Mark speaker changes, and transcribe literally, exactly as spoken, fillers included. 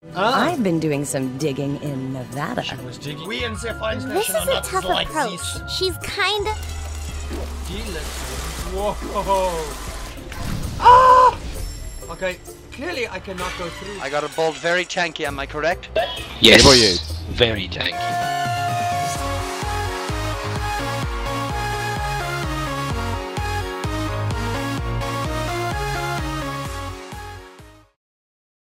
Speaker 1: Ah.
Speaker 2: I've been doing some digging in Nevada.
Speaker 1: She was digging. We in the fire
Speaker 3: This
Speaker 1: station
Speaker 3: is
Speaker 1: are
Speaker 3: a
Speaker 1: not
Speaker 3: tough
Speaker 1: like
Speaker 3: approach.
Speaker 1: this.
Speaker 3: She's kind of...
Speaker 1: Whoa. Ah! Okay, clearly I cannot go through.
Speaker 4: I got a bolt very tanky, am I correct?
Speaker 5: Yes.
Speaker 6: For you.
Speaker 5: Very tanky.